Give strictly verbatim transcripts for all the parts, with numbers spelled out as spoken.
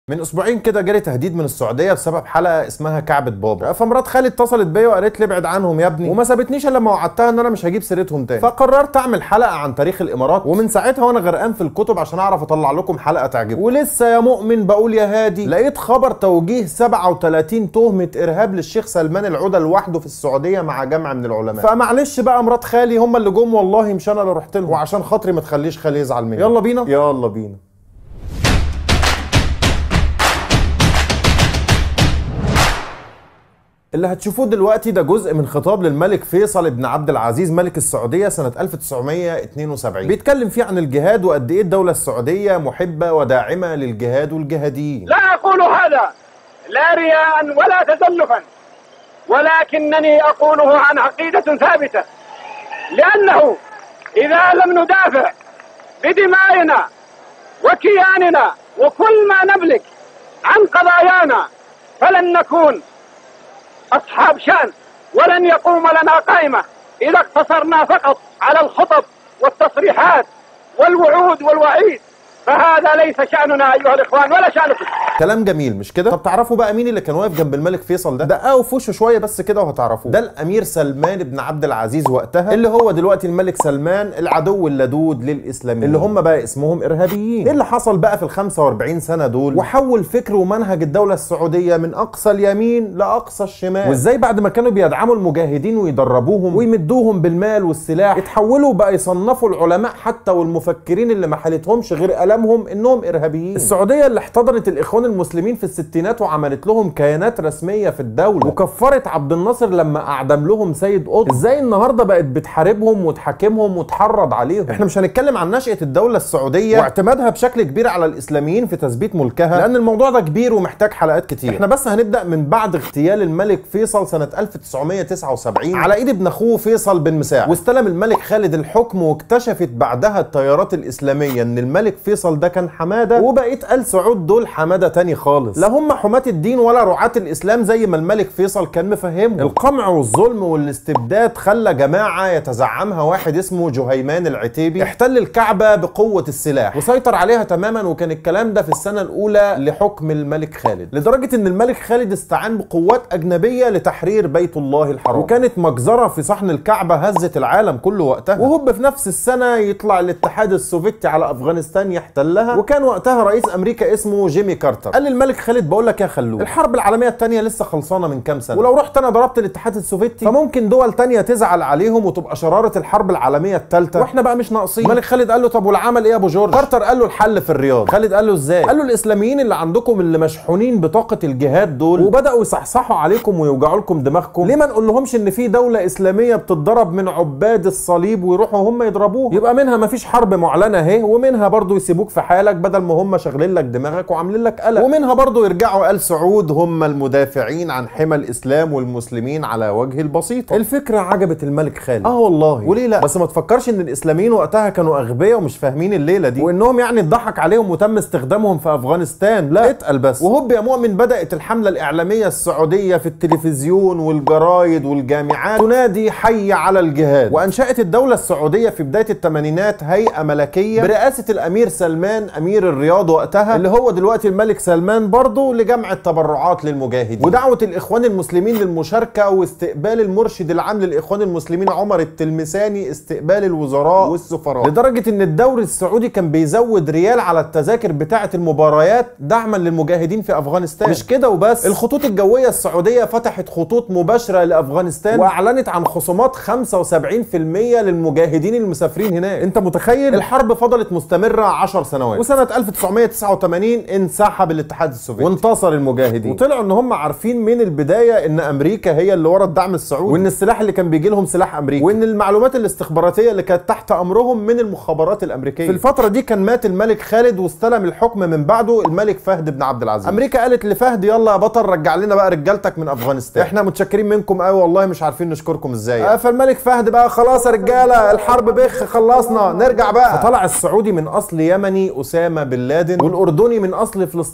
من اسبوعين كده جالي تهديد من السعوديه بسبب حلقه اسمها كعبة بابا، فمرات خالي اتصلت بيا وقالت لي ابعد عنهم يا ابني، وما سابتنيش الا لما وعدتها ان انا مش هجيب سيرتهم تاني. فقررت اعمل حلقه عن تاريخ الامارات، ومن ساعتها وانا غرقان في الكتب عشان اعرف اطلع لكم حلقه تعجبكم. ولسه يا مؤمن بقول يا هادي لقيت خبر توجيه سبعة وثلاثين تهمه ارهاب للشيخ سلمان العودة لوحده في السعوديه مع جمع من العلماء. فمعلش بقى مرات خالي هم اللي جم، والله مش انا اللي رحت لهم، وعشان خاطري ما تخليش خالي يزعل مني. يلا بينا يلا بينا. اللي هتشوفوه دلوقتي ده جزء من خطاب للملك فيصل بن عبد العزيز ملك السعودية سنة ألف وتسعمية اتنين وسبعين، بيتكلم فيه عن الجهاد وقد ايه الدولة السعودية محبة وداعمة للجهاد والجهاديين. لا أقول هذا لا رياء ولا تزلفا، ولكنني أقوله عن عقيدة ثابتة، لأنه إذا لم ندافع بدمائنا وكياننا وكل ما نملك عن قضايانا فلن نكون أصحاب شأن، ولن يقوم لنا قائمة إذا اقتصرنا فقط على الخطب والتصريحات والوعود والوعيد، فهذا ليس شأننا أيها الإخوان ولا شأنكم. كلام جميل مش كده؟ طب تعرفوا بقى مين اللي كان واقف جنب الملك فيصل ده؟ دققوا في وشه شويه بس كده وهتعرفوه. ده الامير سلمان بن عبد العزيز وقتها، اللي هو دلوقتي الملك سلمان العدو اللدود للاسلاميين اللي هم بقى اسمهم ارهابيين. ايه اللي حصل بقى في ال خمسة وأربعين سنه دول وحول فكر ومنهج الدوله السعوديه من اقصى اليمين لاقصى الشمال؟ وازاي بعد ما كانوا بيدعموا المجاهدين ويدربوهم ويمدوهم بالمال والسلاح اتحولوا بقى يصنفوا العلماء حتى والمفكرين اللي ما حالتهمش غير قلمهم انهم ارهابيين. السعوديه اللي احتضنت الاخوان المسلمين في الستينات وعملت لهم كيانات رسميه في الدوله وكفرت عبد الناصر لما اعدم لهم سيد قطب، ازاي النهارده بقت بتحاربهم وتحاكمهم وتحرض عليهم؟ احنا مش هنتكلم عن نشأة الدوله السعوديه واعتمادها بشكل كبير على الاسلاميين في تثبيت ملكها، لان الموضوع ده كبير ومحتاج حلقات كتير. احنا بس هنبدا من بعد اغتيال الملك فيصل سنه ألف وتسعمية تسعة وسبعين على ايد ابن اخوه فيصل بن مساعد، واستلم الملك خالد الحكم، واكتشفت بعدها التيارات الاسلاميه ان الملك فيصل ده كان حماده، وبقيت آل سعود دول حماده تاني خالص، لا هم حماة الدين ولا رعاة الاسلام زي ما الملك فيصل كان مفهمهم. القمع والظلم والاستبداد خلى جماعه يتزعمها واحد اسمه جهيمان العتيبي احتل الكعبه بقوه السلاح وسيطر عليها تماما، وكان الكلام ده في السنه الاولى لحكم الملك خالد، لدرجه ان الملك خالد استعان بقوات اجنبيه لتحرير بيت الله الحرام، وكانت مجزره في صحن الكعبه هزت العالم كله وقتها. وهوب في نفس السنه يطلع الاتحاد السوفيتي على افغانستان يحتلها، وكان وقتها رئيس امريكا اسمه جيمي كارتر. قال للملك خالد بقول لك يا خلود، الحرب العالميه الثانيه لسه خلصانه من كام سنه، ولو رحت انا ضربت الاتحاد السوفيتي فممكن دول ثانيه تزعل عليهم وتبقى شراره الحرب العالميه الثالثه واحنا بقى مش ناقصين. الملك خالد قال له طب والعمل ايه يا ابو جورج؟ كارتر قال له الحل في الرياض. خالد قال له ازاي؟ قال له الاسلاميين اللي عندكم اللي مشحونين بطاقه الجهاد دول وبداوا يصحصحوا عليكم ويوجعوا لكم دماغكم، ليه ما نقول لهمش ان في دوله اسلاميه بتتضرب من عباد الصليب ويروحوا هم يضربوه، يبقى منها ما فيش حرب معلنه اهي، ومنها برضو يسيبوك في حالك بدل ما هم شغلين لك دماغك وعاملين لك قلق، ومنها برضو يرجعوا آل سعود هم المدافعين عن حمى الاسلام والمسلمين على وجه البسيطه. الفكره عجبت الملك خالد، اه والله وليه لا، بس ما تفكرش ان الاسلاميين وقتها كانوا اغبياء ومش فاهمين الليله دي وانهم يعني اتضحك عليهم وتم استخدامهم في افغانستان، لا اتقل بس. وهوب يا مؤمن بدات الحمله الاعلاميه السعوديه في التلفزيون والجرايد والجامعات تنادي حي على الجهاد، وانشات الدوله السعوديه في بدايه الثمانينات هيئه ملكيه برئاسه الامير سلمان امير الرياض وقتها، اللي هو دلوقتي الملك سلمان برضه، لجمع التبرعات للمجاهدين ودعوه الاخوان المسلمين للمشاركه واستقبال المرشد العام للاخوان المسلمين عمر التلمساني استقبال الوزراء والسفراء، لدرجه ان الدوري السعودي كان بيزود ريال على التذاكر بتاعه المباريات دعما للمجاهدين في افغانستان. مش كده وبس، الخطوط الجويه السعوديه فتحت خطوط مباشره لافغانستان واعلنت عن خصومات خمسة وسبعين بالمية للمجاهدين المسافرين هناك. انت متخيل؟ الحرب فضلت مستمره عشر سنوات، وسنه ألف وتسعمية تسعة وثمانين انسحب الاتحاد السوفيتي وانتصر المجاهدين، وطلعوا ان هم عارفين من البدايه ان امريكا هي اللي ورا الدعم السعودي، وان السلاح اللي كان بيجي لهم سلاح امريكي، وان المعلومات الاستخباراتيه اللي كانت تحت امرهم من المخابرات الامريكيه. في الفتره دي كان مات الملك خالد واستلم الحكم من بعده الملك فهد بن عبد العزيز. امريكا قالت لفهد يلا يا بطل رجع لنا بقى رجالتك من افغانستان، احنا متشكرين منكم قوي والله مش عارفين نشكركم ازاي. آه فالملك فهد بقى خلاص يا رجاله الحرب بخ خلصنا نرجع بقى. فطلع السعودي من اصل يمني اسامه بن لادن، والاردني من اصل فلسطيني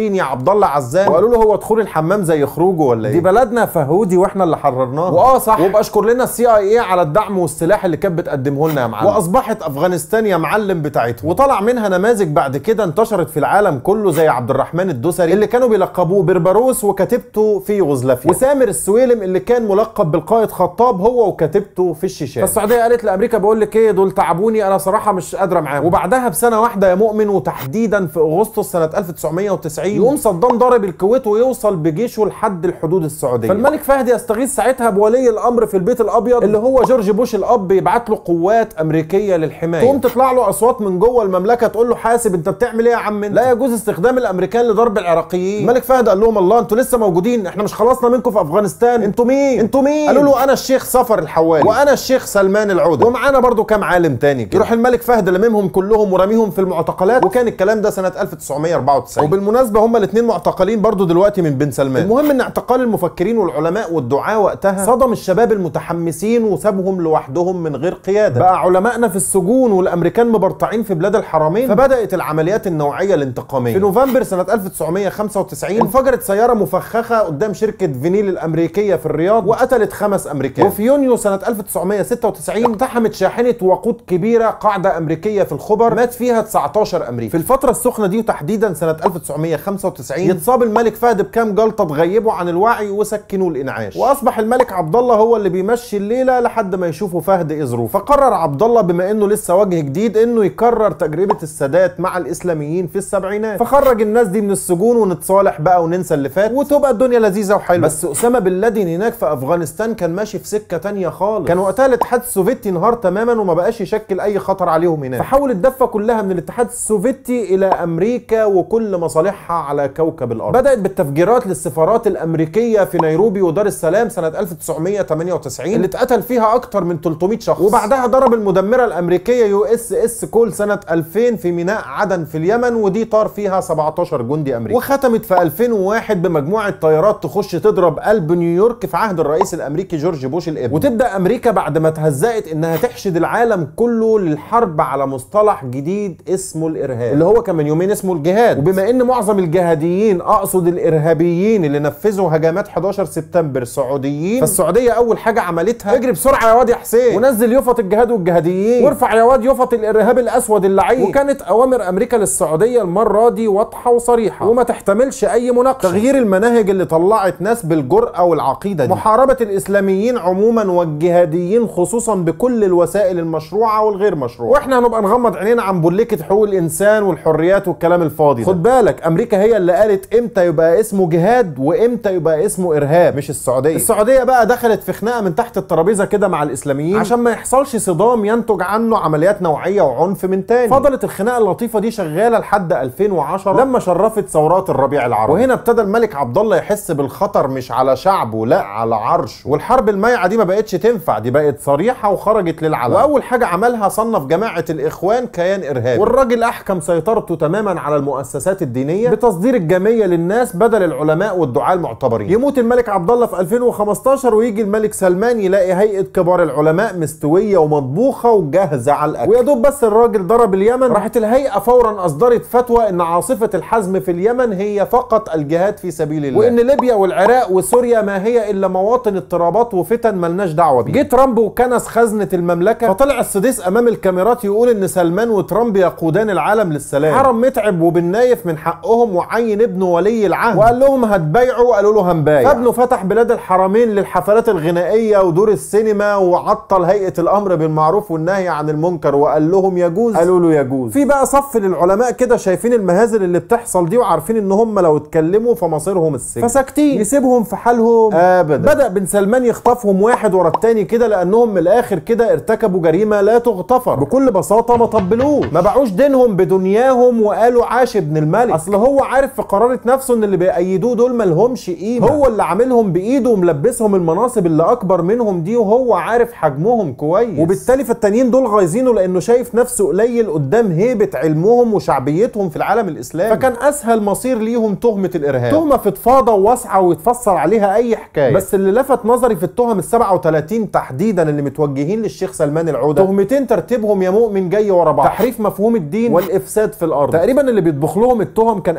فلسطين يا عبد الله عزام، وقالوا له هو دخول الحمام زي خروجه ولا ايه؟ دي بلدنا فهودي واحنا اللي حررناها. واه صح، وابقى اشكر لنا السي اي اي على الدعم والسلاح اللي كانت بتقدمه لنا يا معلم. واصبحت افغانستان يا معلم بتاعتهم، وطلع منها نماذج بعد كده انتشرت في العالم كله زي عبد الرحمن الدوسري اللي كانوا بيلقبوه بربروس وكتيبته في يوغوسلافيا، وسامر السويلم اللي كان ملقب بالقائد خطاب هو وكتيبته في الشيشان. فالسعوديه قالت لامريكا بقول لك ايه، دول تعبوني انا صراحه مش قادره معاهم. وبعدها بسنه واحده يا مؤمن، وتحديدا في اغسطس سنه ألف وتسعمية وتسعين، يقوم صدام ضارب الكويت ويوصل بجيشه لحد الحدود السعوديه. فالملك فهد يستغيث ساعتها بولي الامر في البيت الابيض اللي هو جورج بوش الاب، يبعت له قوات امريكيه للحمايه. تقوم تطلع له اصوات من جوه المملكه تقول له حاسب انت بتعمل ايه يا عم انت؟ لا يجوز استخدام الامريكان لضرب العراقيين. الملك فهد قال لهم الله انتوا لسه موجودين؟ احنا مش خلصنا منكم في افغانستان؟ انتوا مين؟ انتوا مين؟ قالوا له انا الشيخ صفر الحوالي، وانا الشيخ سلمان العوده، ومعانا برضو كام عالم تاني كده. يروح الملك فهد لممهم كلهم ورميهم في المعتقلات، وكان الكلام ده سنه ألف وتسعمية وأربعة وتسعين. وبالمناسبه هما الاثنين معتقلين برضو دلوقتي من بن سلمان. المهم ان اعتقال المفكرين والعلماء والدعاة وقتها صدم الشباب المتحمسين وسابهم لوحدهم من غير قياده. بقى علمائنا في السجون والامريكان مبرطعين في بلاد الحرمين، فبدات العمليات النوعيه الانتقاميه. في نوفمبر سنه ألف وتسعمية وخمسة وتسعين انفجرت سياره مفخخه قدام شركه فينيل الامريكيه في الرياض وقتلت خمس امريكان. وفي يونيو سنه ألف وتسعمية وستة وتسعين اقتحمت شاحنه وقود كبيره قاعده امريكيه في الخبر، مات فيها تسعتاشر امريكي. في الفتره السخنه دي وتحديدا سنه ألف وتسعمية وخمسة وتسعين يتصاب الملك فهد بكام جلطه تغيبه عن الوعي وسكنوه الانعاش، واصبح الملك عبد الله هو اللي بيمشي الليله لحد ما يشوفوا فهد ايه ظروفه. فقرر عبد الله بما انه لسه وجه جديد انه يكرر تجربه السادات مع الاسلاميين في السبعينات، فخرج الناس دي من السجون ونتصالح بقى وننسى اللي فات وتبقى الدنيا لذيذه وحلوه. بس اسامه بن لادن هناك في افغانستان كان ماشي في سكه تانية خالص. كان وقتها الاتحاد السوفيتي انهار تماما وما بقاش يشكل اي خطر عليهم هناك، فحول الدفه كلها من الاتحاد السوفيتي الى امريكا وكل مصالحها على كوكب الارض. بدات بالتفجيرات للسفارات الامريكيه في نيروبي ودار السلام سنه ألف وتسعمية وتمانية وتسعين اللي اتقتل فيها اكتر من تلتمية شخص، وبعدها ضرب المدمره الامريكيه يو اس اس كول سنه ألفين في ميناء عدن في اليمن، ودي طار فيها سبعتاشر جندي امريكي. وختمت في ألفين وواحد بمجموعه طيارات تخش تضرب قلب نيويورك في عهد الرئيس الامريكي جورج بوش الابن. وتبدا امريكا بعد ما تهزقت انها تحشد العالم كله للحرب على مصطلح جديد اسمه الارهاب، اللي هو كان من يومين اسمه الجهاد. وبما ان معظم الجهاديين اقصد الارهابيين اللي نفذوا هجمات حداشر سبتمبر سعوديين، فالسعوديه اول حاجه عملتها اجري بسرعه يا واد يا حسين ونزل يفط الجهاد والجهاديين، وارفع يا واد يفط الارهاب الاسود اللعين. وكانت اوامر امريكا للسعوديه المره دي واضحه وصريحه وما تحتملش اي مناقشه. تغيير المناهج اللي طلعت ناس بالجرأه والعقيده دي، محاربه الاسلاميين عموما والجهاديين خصوصا بكل الوسائل المشروعه والغير مشروعه. واحنا هنبقى نغمض عينينا عن بوليكه حقوق الانسان والحريات والكلام الفاضي. خد بالك امريكا هي اللي قالت امتى يبقى اسمه جهاد وامتى يبقى اسمه ارهاب، مش السعوديه. السعوديه بقى دخلت في خناقه من تحت الترابيزه كده مع الاسلاميين عشان ما يحصلش صدام ينتج عنه عمليات نوعيه وعنف من تاني. فضلت الخناقه اللطيفه دي شغاله لحد ألفين وعشرة لما شرفت ثورات الربيع العربي، وهنا ابتدى الملك عبد الله يحس بالخطر مش على شعبه لا على عرشه. والحرب المايعه دي ما بقتش تنفع، دي بقت صريحه وخرجت للعلن. واول حاجه عملها صنف جماعه الاخوان كيان ارهابي، والراجل احكم سيطرته تماما على المؤسسات الدينيه بتصدير الجميه للناس بدل العلماء والدعاة المعتبرين. يموت الملك عبد الله في ألفين وخمستاشر ويجي الملك سلمان يلاقي هيئه كبار العلماء مستويه ومطبوخه وجاهزه على الاكل، ويا دوب بس الراجل ضرب اليمن راحت الهيئه فورا اصدرت فتوى ان عاصفه الحزم في اليمن هي فقط الجهاد في سبيل الله، وان ليبيا والعراق وسوريا ما هي الا مواطن اضطرابات وفتن ملناش دعوه بيها. جه ترامب وكنس خزنه المملكه، فطلع السديس امام الكاميرات يقول ان سلمان وترامب يقودان العالم للسلام. حرم متعب وبالنايف من حقهم وعين ابنه ولي العهد وقال لهم هتبايعوا، قالوا له هنبايع. فابنه فتح بلاد الحرمين للحفلات الغنائيه ودور السينما، وعطل هيئه الامر بالمعروف والنهي عن المنكر وقال لهم يجوز، قالوا له يجوز. في بقى صف للعلماء كده شايفين المهازل اللي بتحصل دي وعارفين ان هم لو اتكلموا فمصيرهم السجن، فساكتين يسيبهم في حالهم ابدا. بدا بن سلمان يخطفهم واحد ورا التاني كده لانهم من الاخر كده ارتكبوا جريمه لا تغتفر. بكل بساطه ما طبلوش، ما باعوش دينهم بدنياهم وقالوا عاش ابن الملك. اصل هو عارف في قرارة نفسه ان اللي بيأيدوه دول مالهمش قيمه، هو اللي عاملهم بايده وملبسهم المناصب اللي اكبر منهم دي، وهو عارف حجمهم كويس، وبالتالي فالتانيين دول غايزينه لانه شايف نفسه قليل قدام هيبه علمهم وشعبيتهم في العالم الاسلامي. فكان اسهل مصير ليهم تهمه الارهاب، تهمه فضفاضه وواسعه ويتفسر عليها اي حكايه. بس اللي لفت نظري في التهم السبعة وتلاتين تحديدا اللي متوجهين للشيخ سلمان العوده، تهمتين ترتيبهم يا مؤمن جاي ورا بعض: تحريف مفهوم الدين والافساد في الارض. تقريبا اللي بيطبخ لهم التهم كان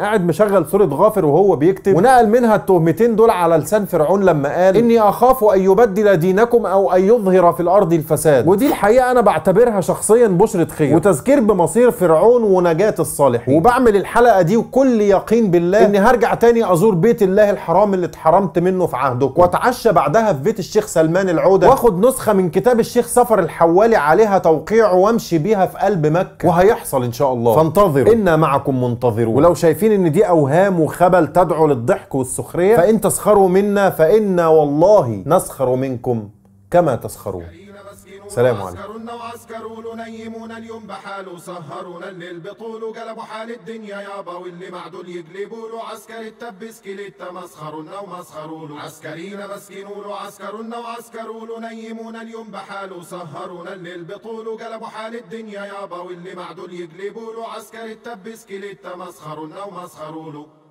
قاعد مشغل سورة غافر وهو بيكتب، ونقل منها التهمتين دول على لسان فرعون لما قال اني اخاف ان يبدل دينكم او ان يظهر في الارض الفساد. ودي الحقيقه انا بعتبرها شخصيا بشرة خير وتذكير بمصير فرعون ونجاة الصالحين. وبعمل الحلقه دي وكل يقين بالله اني هرجع تاني ازور بيت الله الحرام اللي اتحرمت منه في عهدكم، واتعشى بعدها في بيت الشيخ سلمان العودة، واخد نسخه من كتاب الشيخ سفر الحوالي عليها توقيع وامشي بيها في قلب مكه، وهيحصل ان شاء الله. فانتظروا انا معكم منتظرون. ولو شايفين ان دي اوهام وخبل تدعو للضحك والسخريه فان تسخروا منا فانا والله نسخر منكم كما تسخرون. سلام عليكم. عسكرونا وعسكروا نيمونا اليوم بحاله سهرونا الليل بطوله قلبوا حال الدنيا يابا واللي معدول يقلبوا له عسكري التبس كليتا مسخرونا ومسخروا له عسكرينا مسكينوا له عسكرونا وعسكروا نيمونا اليوم بحاله سهرونا الليل بطوله قلبوا حال الدنيا يابا واللي معدول يقلبوا له عسكري التبس كليتا مسخرونا ومسخروا له